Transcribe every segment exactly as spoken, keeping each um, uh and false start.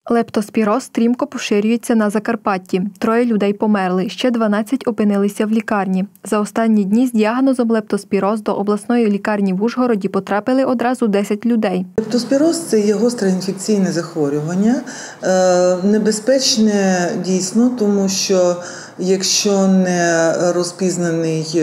Лептоспіроз стрімко поширюється на Закарпатті. Троє людей померли, ще дванадцять опинилися в лікарні. За останні дні з діагнозом лептоспіроз до обласної лікарні в Ужгороді потрапили одразу десять людей. Лептоспіроз – це є гостре інфекційне захворювання. Небезпечне дійсно, тому що якщо не розпізнаний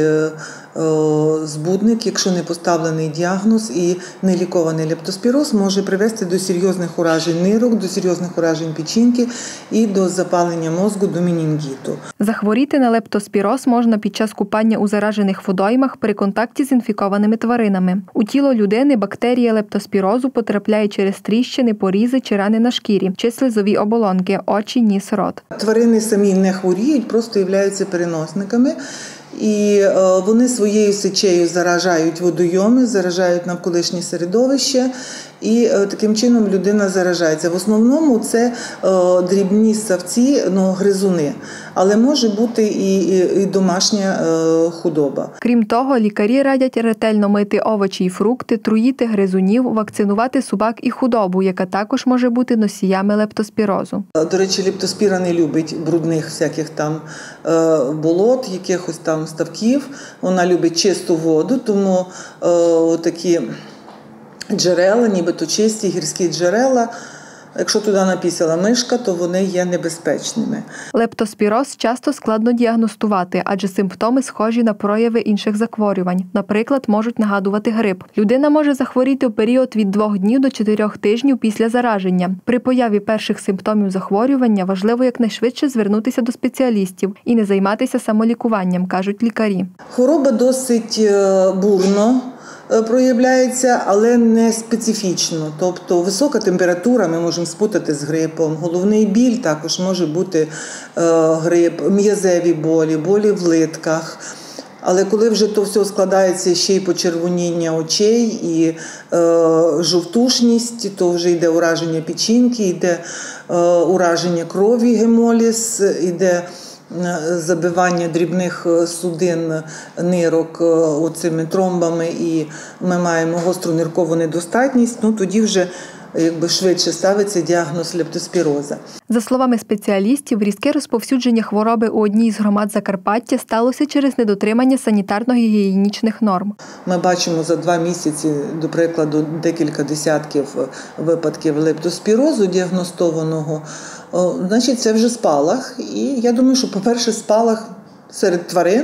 збудник, якщо не поставлений діагноз і не лікований лептоспіроз, може привести до серйозних уражень нирок, до серйозних уражень печінки і до запалення мозку, до менінгіту. Захворіти на лептоспіроз можна під час купання у заражених водоймах при контакті з інфікованими тваринами. У тіло людини бактерія лептоспірозу потрапляє через тріщини, порізи чи рани на шкірі, чи слизові оболонки, очі, ніс, рот. Тварини самі не хворіють, просто являються переносниками. І вони своєю сечею заражають водойоми, заражають навколишнє середовище, і таким чином людина заражається. В основному це дрібні ссавці, ну, гризуни, але може бути і, і, і домашня худоба. Крім того, лікарі радять ретельно мити овочі і фрукти, труїти гризунів, вакцинувати собак і худобу, яка також може бути носіями лептоспірозу. До речі, лептоспіра не любить брудних всяких там болот, якихось там ставків. Вона любить чисту воду, тому о, такі джерела, нібито чисті гірські джерела, якщо туди напісяла мишка, то вони є небезпечними. Лептоспіроз часто складно діагностувати, адже симптоми схожі на прояви інших захворювань. Наприклад, можуть нагадувати грип. Людина може захворіти у період від двох днів до чотирьох тижнів після зараження. При появі перших симптомів захворювання важливо якнайшвидше звернутися до спеціалістів і не займатися самолікуванням, кажуть лікарі. Хвороба досить бурно проявляється, але не специфічно. Тобто висока температура ми можемо спутати з грипом, головний біль також може бути грип, м'язеві болі, болі в литках. Але коли вже то все складається ще й почервоніння очей і е, жовтушність, то вже йде ураження печінки, йде е, ураження крові, гемоліз, йде забивання дрібних судин нирок оцими тромбами, і ми маємо гостру ниркову недостатність, ну тоді вже якби швидше ставиться діагноз лептоспіроза. За словами спеціалістів, різке розповсюдження хвороби у одній з громад Закарпаття сталося через недотримання санітарно-гігієнічних норм. Ми бачимо за два місяці, до прикладу, декілька десятків випадків лептоспірозу діагностованого. Значить, це вже спалах. І я думаю, що, по-перше, спалах серед тварин,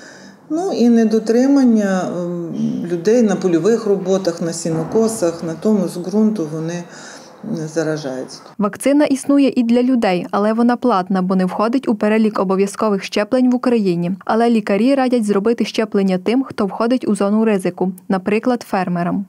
ну і недотримання людей на польових роботах, на сінокосах, на тому з ґрунту вони заражаються. Вакцина існує і для людей, але вона платна, бо не входить у перелік обов'язкових щеплень в Україні. Але лікарі радять зробити щеплення тим, хто входить у зону ризику, наприклад, фермерам.